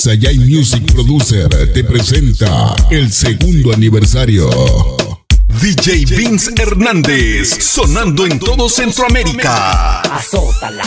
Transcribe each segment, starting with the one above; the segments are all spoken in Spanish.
Sayay Music Producer te presenta el segundo aniversario. DJ Vince Hernández, sonando en todo Centroamérica. Azótala.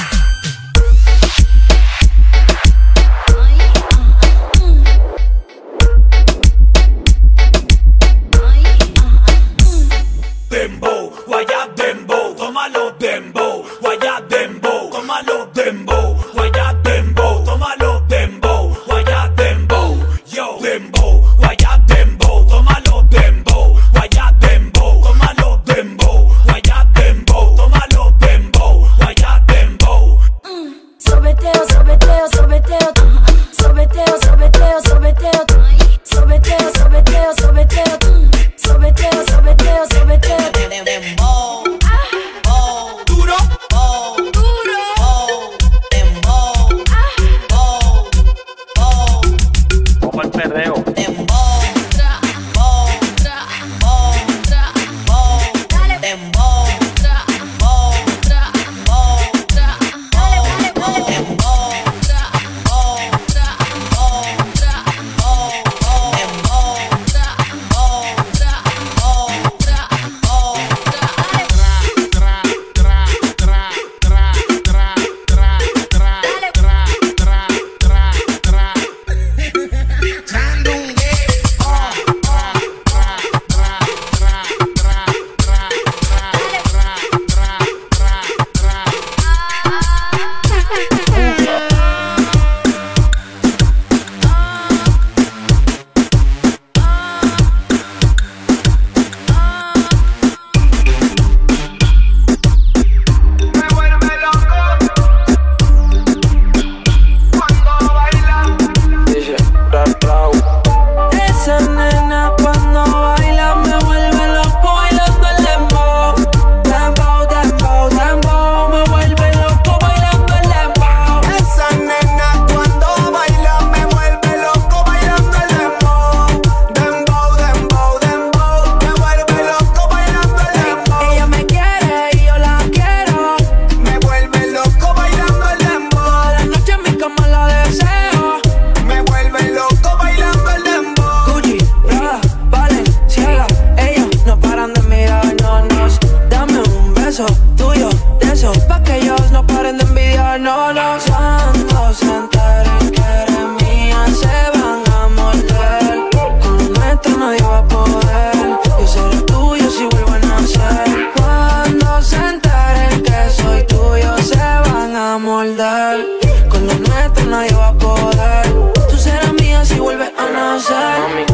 Dembow, guayá dembow, tómalo dembow, guayá dembow, tómalo dembow, guayá dembow, tómalo dembow, guayá dembow, yo dembow, guayá dembow, tómalo dembow, guayá dembow, tómalo dembow, guayá dembow, tómalo dembow, guayá dembow. Sorbeteo, sorbeteo, sorbeteo, sorbeteo, sorbeteo, sorbeteo, sorbeteo, sorbeteo, sorbeteo, sorbeteo, sorbeteo, sorbeteo. Dembow, Duro, Duro. dembow, Como el perreo. dembow, Tra, tra, tra, dale, dembow, tra, tra, tra, dale, dale, dale, dembow, tra, tra, tra, Esa nena cuando baila me vuelve loco bailando el dembow. Dembow, dembow, dembow, me vuelve loco bailando el dembow. esa nena cuando baila me vuelve loco bailando el dembow, dembow, dembow, dembow, me vuelve loco bailando el dembow. Ella me quiere y yo la quiero. Me vuelve loco bailando el dembow. Toda la noche en mi cama la deseo. Me vuelve loco bailando el dembow. Gucci, Prada, Balenciaga, ellos no paran de mirarnos. Dame un beso tuyo de esos pa' que ellos no paren de envidiarnos. Cuando se enteren que eres mía se van a morder. Con lo nuestro nadie va a poder. Yo seré tuyo si vuelvo a nacer. Cuando se enteren que soy tuyo se van a morder. Con lo nuestro nadie va a poder. Tú serás mía si vuelves a nacer.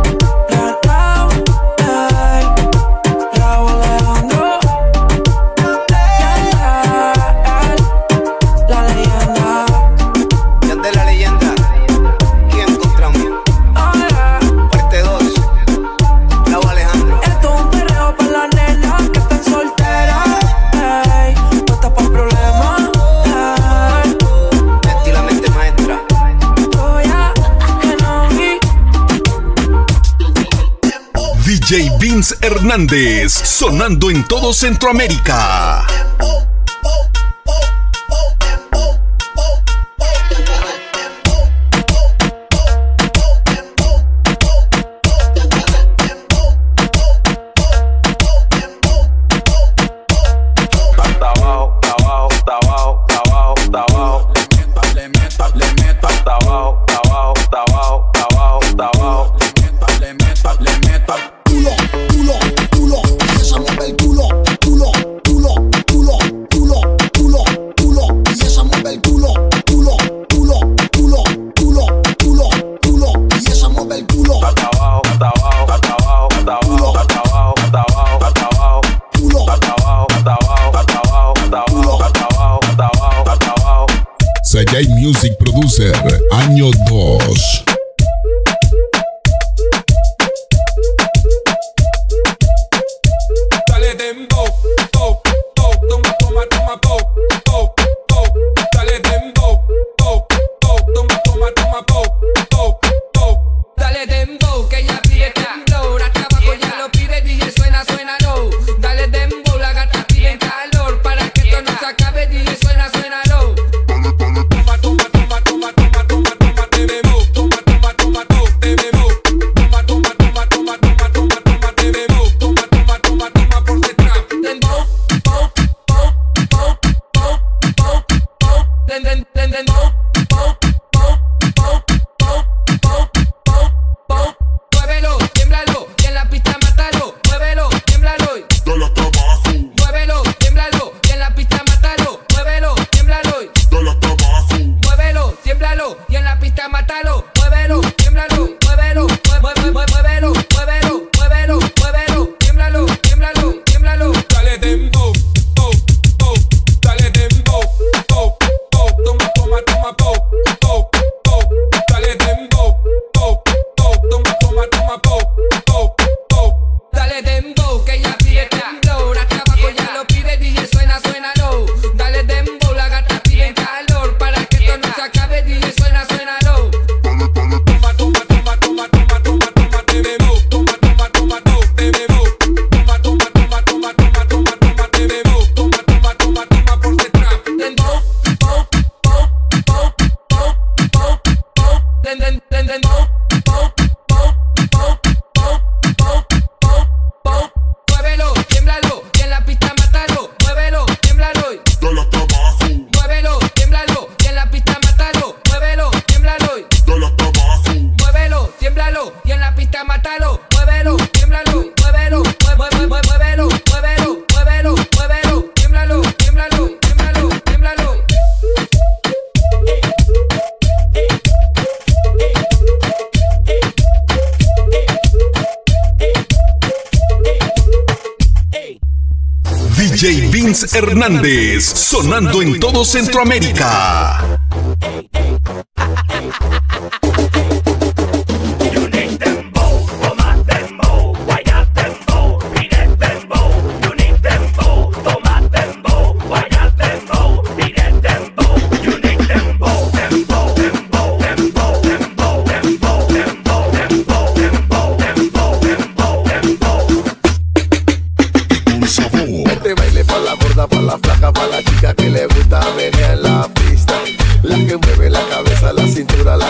Raúl Alejandro, la leyenda. Ya de la leyenda, ¿quién encontramos? Parte 2, Raúl Alejandro. Esto es un perreo para las nenas que están solteras. Ey, no estás pa' problemas. Estilo la mente maestra. Que no vi. DJ Vince Hernández, sonando en todo Centroamérica. Hasta abajo, hasta abajo, hasta abajo, hasta abajo, hasta abajo. Le meto, hasta abajo, hasta abajo, hasta abajo, hasta abajo, hasta abajo. Le meto. Culo, culo, culo, y esa mueve el culo, culo, culo, culo, culo, culo, culo, y esa mueve el culo, culo, culo, culo, culo, culo, culo, y esa mueve el culo, Hasta abajo, hasta abajo, hasta abajo, hasta abajo, hasta abajo, hasta abajo, hasta abajo. culo, Hasta abajo, hasta abajo, hasta abajo, hasta abajo, hasta abajo, hasta abajo, hasta abajo. Sayay Music Producer, año 2. Dale dembow, oh, oh, toma, toma, toma, oh, oh, oh, dale dembow, oh, oh, toma, toma, toma, oh, oh, oh, Dale dembow, que ella pide temblor. Hasta abajo ya lo pide, DJ suena, suena, no. Dale dembow, la gata pide calor. Para que esto no se acabe, DJ suena, suena, no. toma, toma, toma, toma, toma, toma, toma, toma, tiémblalo y en la pista mátalo, muévelo, tiémblalo, muévelo, muévelo, muévelo, muévelo, muévelo, muévelo, tiémblalo, tiémblalo, tiémblalo. Dale dembow, oh, oh, dale dembow, oh, oh, toma, toma, toma, oh, oh, oh, dale dembow, oh, oh, toma, toma, toma, oh, oh, dale dembow, que ella pide temblor, hasta abajo ya lo pide, DJ suena, suénalo. Dale dembow, la gata pide calor, para que esto no se acabe, DJ suena, suénalo. toma, toma, toma, toma, toma, toma, toma, dembow, toma, toma, toma, dembow, toma, toma, toma, toma, toma, toma, toma, dembow, toma, toma, toma, toma, por detrás. Dembow, bow, bow, bow, bow, bow, bow, dembow, bow, bow, bow, bow, bow, bow, bow. Muévelo, tiémblalo, y en la pista mátalo, muévelo, tiémblalo, Dale hasta abajo, muévelo, tiémblalo, y en la pista mátalo, muévelo, tiémblalo, dale hasta abajo. muévelo, tiémblalo, y en la pista mátalo, muévelo, tiémblalo, muévelo, muévelo, muévelo, muévelo, muévelo, tiémblalo, tiémblalo, tiémblalo, tiémblalo. DJ Vince Hernández, sonando en todo Centroamérica. You need dembow, toma dembow, guaya dembow, pide dembow. You need dembow, toma dembow, guaya dembow, pide dembow. You need dembow, dembow, dembow, dembow, dembow, dembow, dembow, dembow, dembow, dembow, dembow, dembow. Con sabor, Este baile pa' la gorda, pa' la flaca, pa' la chica que le gusta venir en la pista. La que mueve la cabeza, la cintura, la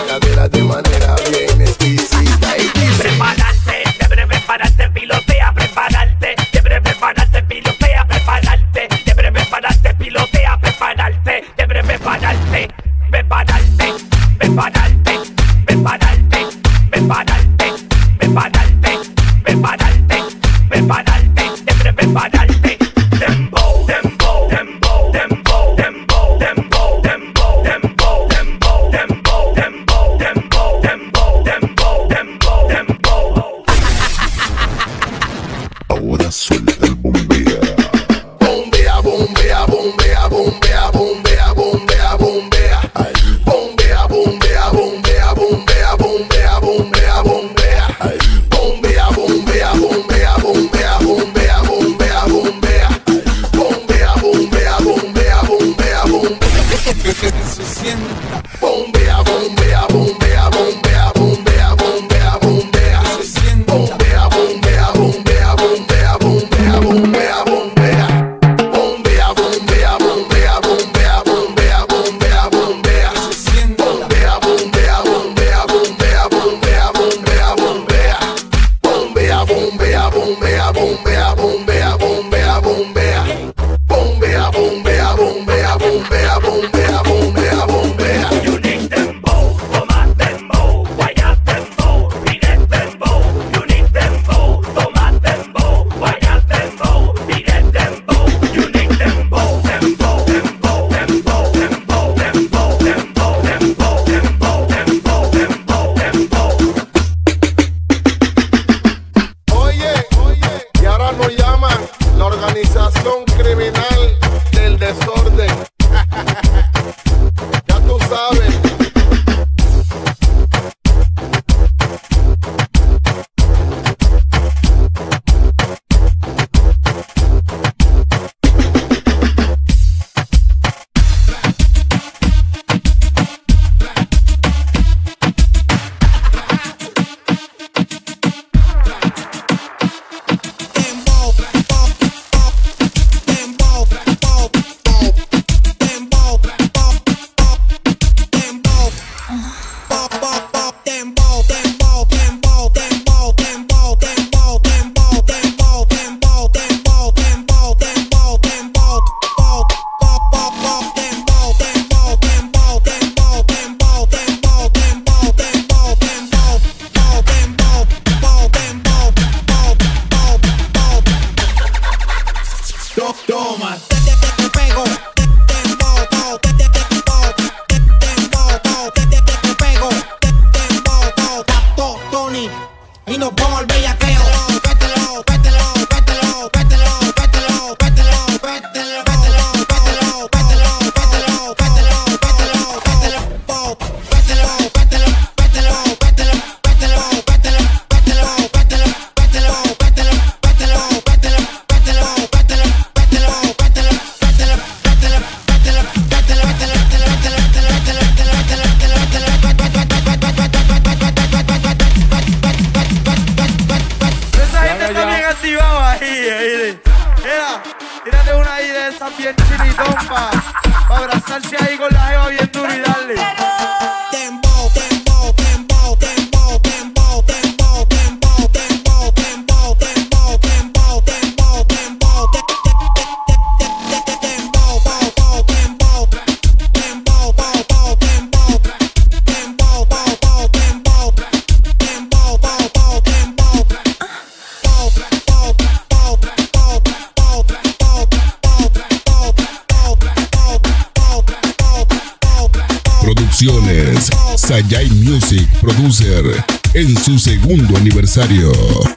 Sayay Music Producer en su segundo aniversario.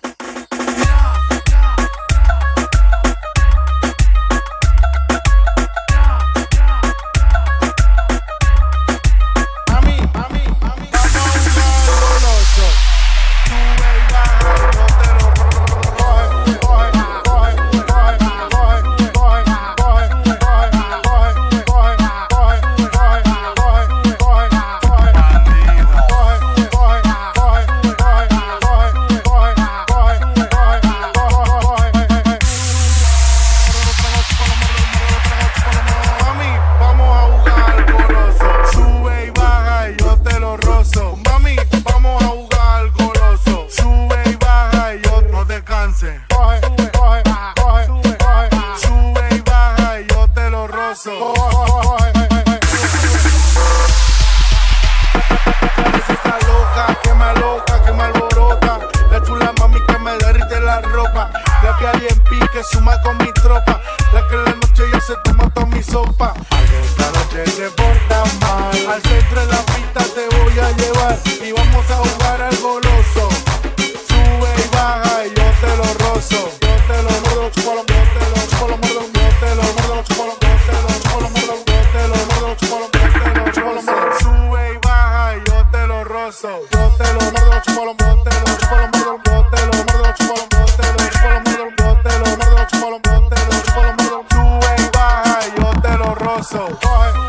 Que suma con mi tropa, la que en la noche ya se toma toda mi sopa. Esta noche te portas mal, al centro de la pista te voy a llevar y vamos a jugar al goloso. Sube y baja y yo te lo rozo. Yo te lo muerdo, chupo lo muerdo, yo te lo chupo lo muerdo, yo te lo muerdo, chupo lo muerdo, yo te lo chupo lo muerdo, yo te lo muerdo, chupo lo muerdo, yo te lo chupo lo muerdo. Sube y baja y yo te lo rozo. Yo te lo muerdo, chupo lo muerdo, yo te lo chupo lo muerdo, yo te lo muerdo, chupo lo muerdo, yo te lo chupo lo muerdo, yo te lo muerdo, chupo lo muerdo, te lo chupo lo muerdo. Sube y baja y yo te lo rozo.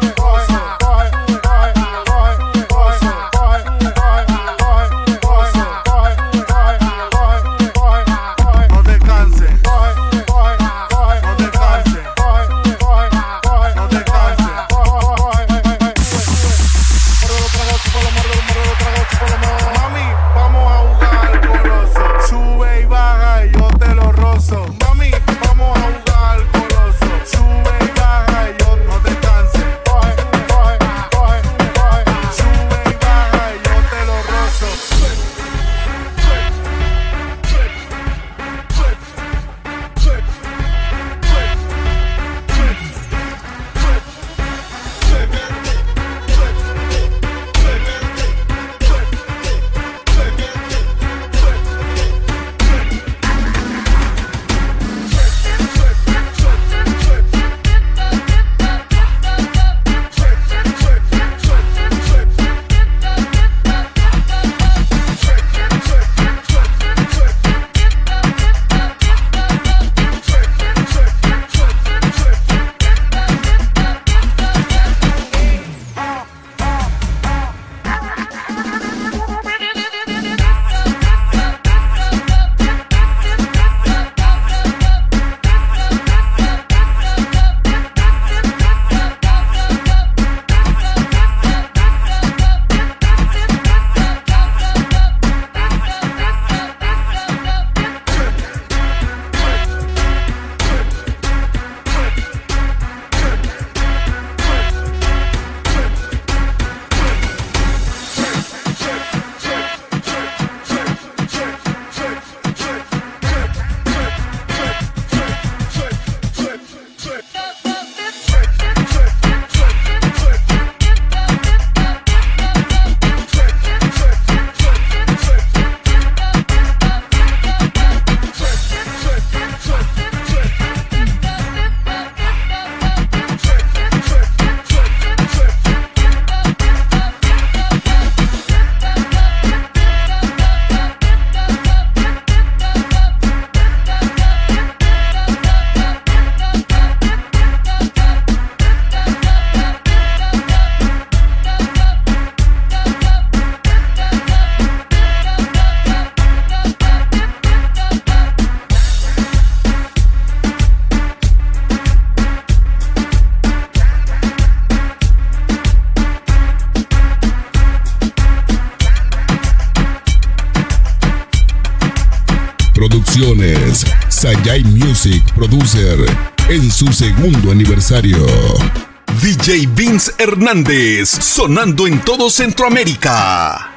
Producciones Sayay Music Producer en su segundo aniversario. DJ Vince Hernández, sonando en todo Centroamérica.